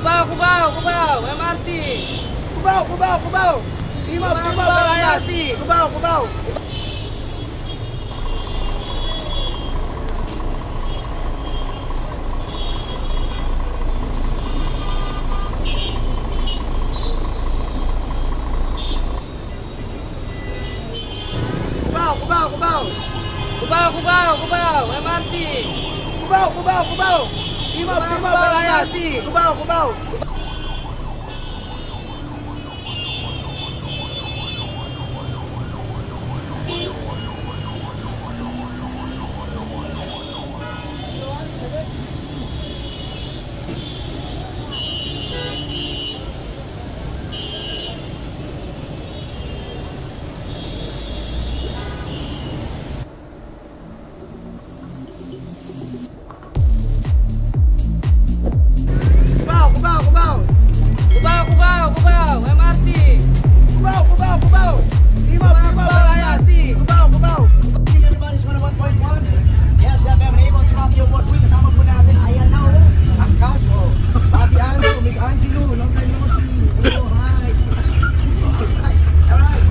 Cubao, MRT. Cubao. Timaw, Balayan. Cubao. Cubao, MRT. Cubao. Timaw, Balayan. Cubao. Cubao, MRT. Cubao. Timaw, Balayan. Cubao. Everybody's 101.1. Yes, FM able to rock your world. Kasama po natin. Ayan na o. Ang kaso. Pati Angelo, Miss Angelo. Long time no see. Hello, hi. Alright.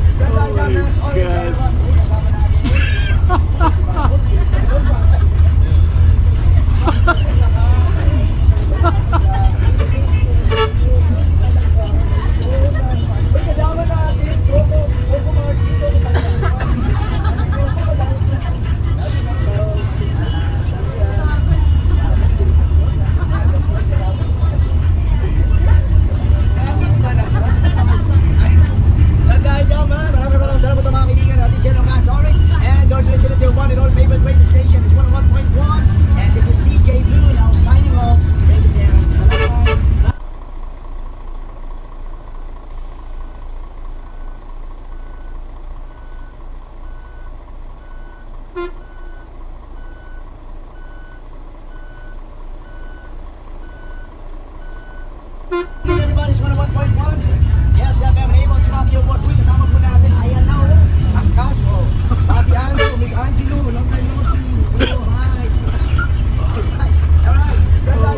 Everybody's 101.1. Yes, FM able to rock your world. Kasama po natin. Ayan na o. Ang kaso. Pati Angelo, Miss Angelo. Long time no see. Hello, hi. Alright.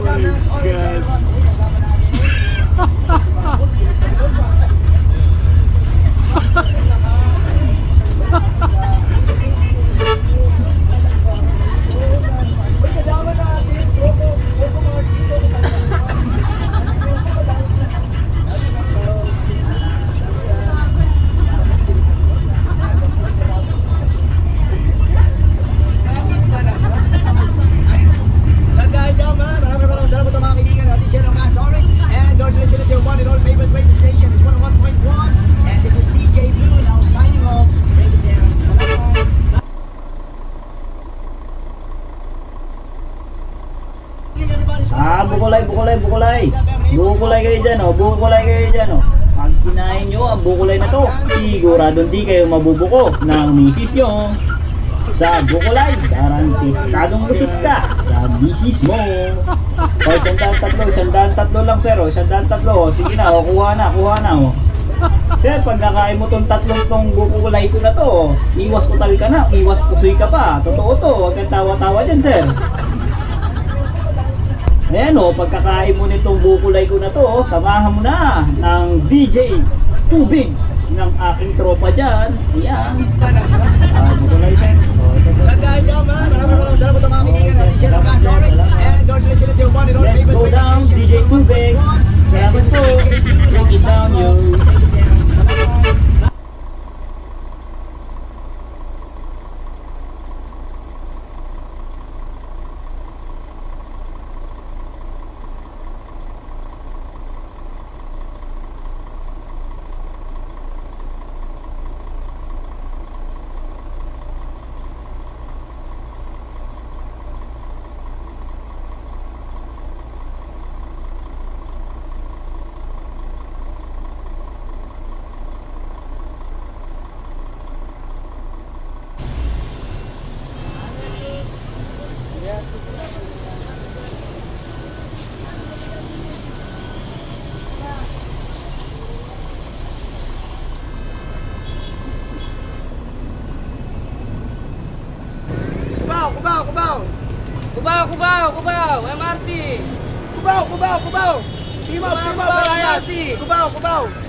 Bukulay kayo dyan, bukulay kayo dyan, Pag kinain nyo ang bukulay na to, siguradong di kayo mabubuko ng misis nyo. Sa bukulay, garantisadong lusot ka sa misis mo. O, 103 lang, sir. 103. Sige na, kuha na. Sir, pag nakain mo tong tatlong tong bukulay ko na to, iwas ko tawi ka na, iwas pusoy ka pa. Totoo to, huwag kang tawa-tawa dyan, sir. Ayan pagkakain mo nitong bukulay ko na to, samahan mo na ng DJ Tubig ng aking tropa dyan. Ayan. Bukulay siya. Maraming salamat mga kaibigan. Let's go down, DJ Tubig. Salamat po. Thank you down you. Cubao, MRT. Cubao. Team out, Balayan. Cubao, Cubao.